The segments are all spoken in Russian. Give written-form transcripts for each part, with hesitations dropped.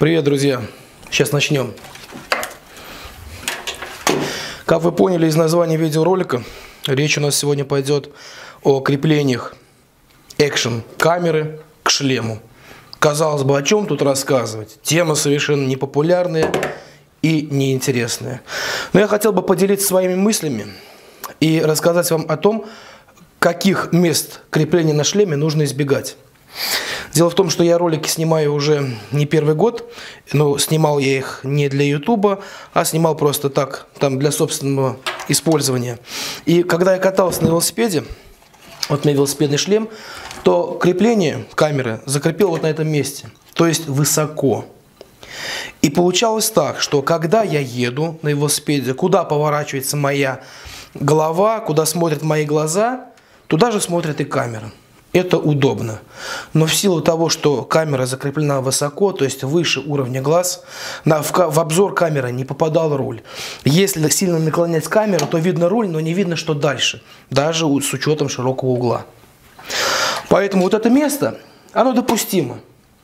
Привет, друзья! Сейчас начнем. Как вы поняли из названия видеоролика, речь у нас сегодня пойдет о креплениях экшн-камеры к шлему. Казалось бы, о чем тут рассказывать? Тема совершенно непопулярная и неинтересная. Но я хотел бы поделиться своими мыслями и рассказать вам о том, каких мест крепления на шлеме нужно избегать. Дело в том, что я ролики снимаю уже не первый год, но снимал я их не для YouTube, а снимал просто так, там для собственного использования. И когда я катался на велосипеде, вот у меня велосипедный шлем, то крепление камеры закрепил вот на этом месте, то есть высоко. И получалось так, что когда я еду на велосипеде, куда поворачивается моя голова, куда смотрят мои глаза, туда же смотрит и камера. Это удобно. Но в силу того, что камера закреплена высоко, то есть выше уровня глаз, в обзор камеры не попадал руль. Если сильно наклонять камеру, то видно руль, но не видно, что дальше, даже с учетом широкого угла. Поэтому вот это место, оно допустимо.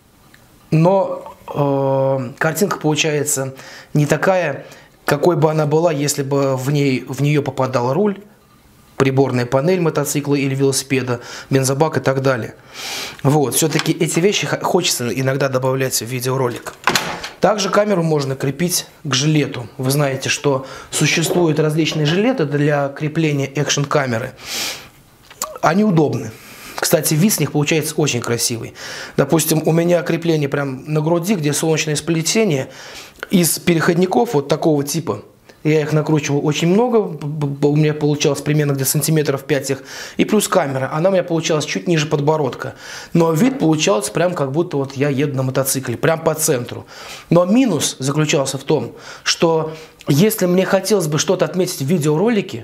Но картинка получается не такая, какой бы она была, если бы в нее попадал руль, приборная панель мотоцикла или велосипеда, бензобак и так далее. Вот, все-таки эти вещи хочется иногда добавлять в видеоролик. Также камеру можно крепить к жилету. Вы знаете, что существуют различные жилеты для крепления экшн-камеры. Они удобны. Кстати, вид с них получается очень красивый. Допустим, у меня крепление прям на груди, где солнечное сплетение, из переходников вот такого типа. Я их накручивал очень много, у меня получалось примерно где-то сантиметров 5 их. И плюс камера, она у меня получалась чуть ниже подбородка. Но вид получался прям как будто вот я еду на мотоцикле, прям по центру. Но минус заключался в том, что если мне хотелось бы что-то отметить в видеоролике,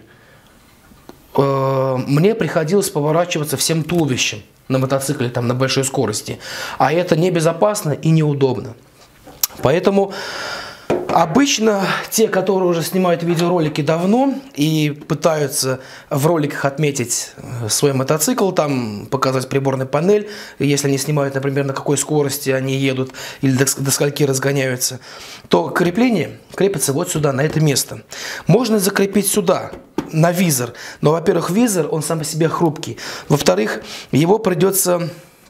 мне приходилось поворачиваться всем туловищем на мотоцикле там, на большой скорости. А это небезопасно и неудобно. Поэтому обычно те, которые уже снимают видеоролики давно и пытаются в роликах отметить свой мотоцикл, там показать приборную панель, если они снимают, например, на какой скорости они едут или до скольки разгоняются, то крепление крепится вот сюда, на это место. Можно закрепить сюда, на визор, но, во-первых, визор, он сам по себе хрупкий, во-вторых, его придется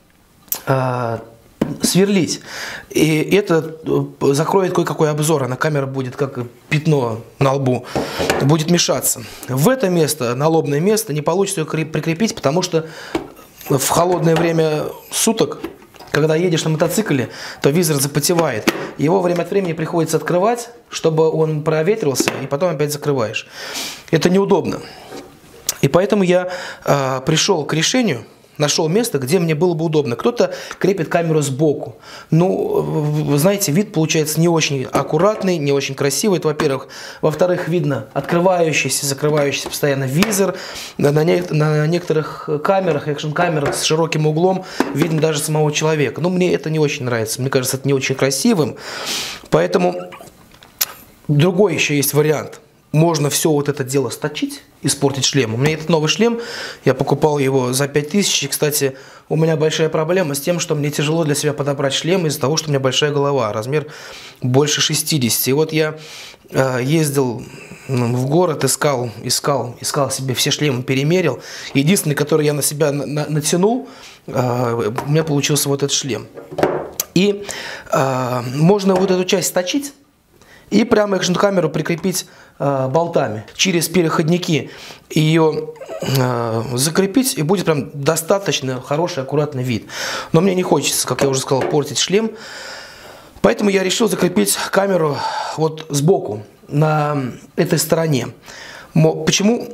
сверлить. И это закроет кое-какой обзор, а на камера будет как пятно на лбу, будет мешаться. В это место, на лобное место, не получится ее прикрепить, потому что в холодное время суток, когда едешь на мотоцикле, то визор запотевает. Его время от времени приходится открывать, чтобы он проветрился, и потом опять закрываешь. Это неудобно. И поэтому я пришел к решению, нашел место, где мне было бы удобно. Кто-то крепит камеру сбоку. Ну, вы знаете, вид получается не очень аккуратный, не очень красивый, это во-первых. Во-вторых, видно открывающийся, закрывающийся постоянно визор. На некоторых камерах, экшн-камерах с широким углом видно даже самого человека. Но мне это не очень нравится. Мне кажется, это не очень красивым. Поэтому другой еще есть вариант. Можно все вот это дело сточить, испортить шлем. У меня этот новый шлем, я покупал его за 5000. И, кстати, у меня большая проблема с тем, что мне тяжело для себя подобрать шлем из-за того, что у меня большая голова, размер больше 60. И вот я ездил в город, искал себе все шлемы, перемерил. Единственный, который я на себя натянул, у меня получился вот этот шлем. И можно вот эту часть сточить и прямо экшн-камеру прикрепить болтами через переходники, ее закрепить, и будет прям достаточно хороший, аккуратный вид. Но мне не хочется, как я уже сказал, портить шлем, поэтому я решил закрепить камеру вот сбоку, на этой стороне. Почему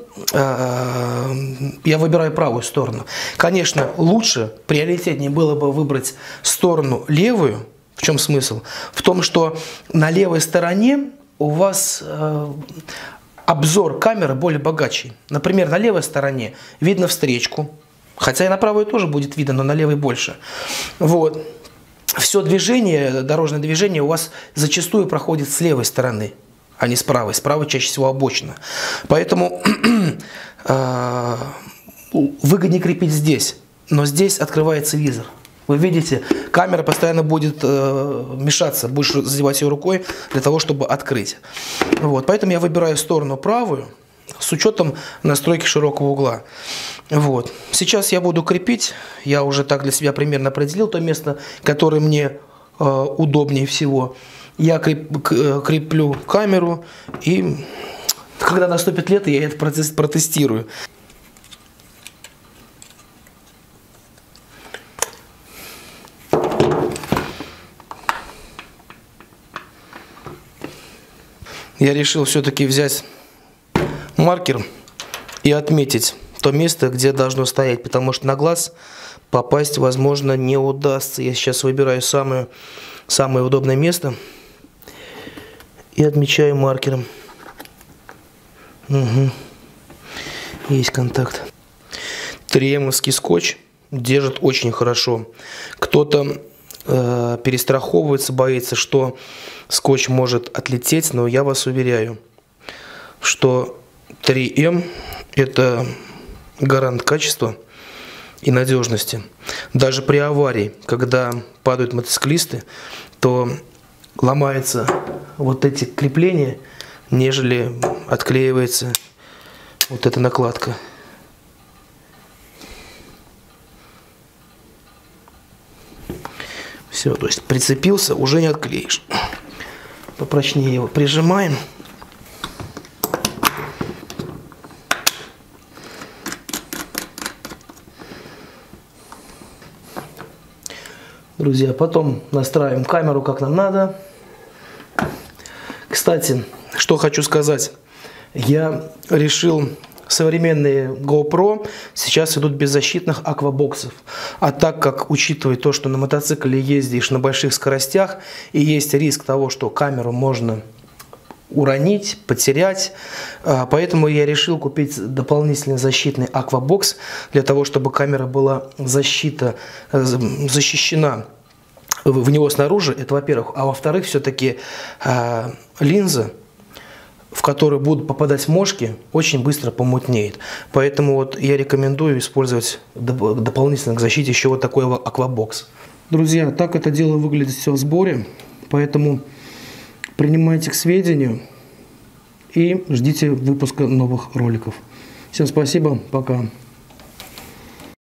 я выбираю правую сторону? Конечно, лучше, приоритетнее было бы выбрать сторону левую. В чем смысл? В том, что на левой стороне у вас обзор камеры более богаче. Например, на левой стороне видно встречку, хотя и на правой тоже будет видно, но на левой больше. Вот. Все движение, дорожное движение у вас зачастую проходит с левой стороны, а не с правой. С правой чаще всего обочина. Поэтому выгоднее крепить здесь, но здесь открывается визор. Вы видите, камера постоянно будет мешаться, будешь задевать ее рукой для того, чтобы открыть. Вот, поэтому я выбираю сторону правую с учетом настройки широкого угла. Вот. Сейчас я буду крепить, я уже так для себя примерно определил то место, которое мне удобнее всего. Я креплю камеру, и когда наступит лето, я этот процесс протестирую. Я решил все-таки взять маркер и отметить то место, где должно стоять, потому что на глаз попасть, возможно, не удастся. Я сейчас выбираю самое удобное место и отмечаю маркером. Угу. Есть контакт. 3М-овский скотч держит очень хорошо. Кто-то перестраховывается, боится, что скотч может отлететь, но я вас уверяю, что 3М это гарант качества и надежности. Даже при аварии, когда падают мотоциклисты, то ломаются вот эти крепления, нежели отклеивается вот эта накладка. Все, то есть прицепился, уже не отклеишь. Попрочнее его прижимаем. Друзья, потом настраиваем камеру как нам надо. Кстати, что хочу сказать. Я решил, современные GoPro сейчас идут без защитных аквабоксов. А так как, учитывая то, что на мотоцикле ездишь на больших скоростях и есть риск того, что камеру можно уронить, потерять, поэтому я решил купить дополнительный защитный аквабокс для того, чтобы камера была защищена в него снаружи, это во-первых, а во-вторых, все-таки линза, в которую будут попадать мошки, очень быстро помутнеет. Поэтому вот я рекомендую использовать дополнительно к защите еще вот такой аквабокс. Друзья, так это дело выглядит все в сборе, поэтому принимайте к сведению и ждите выпуска новых роликов. Всем спасибо, пока.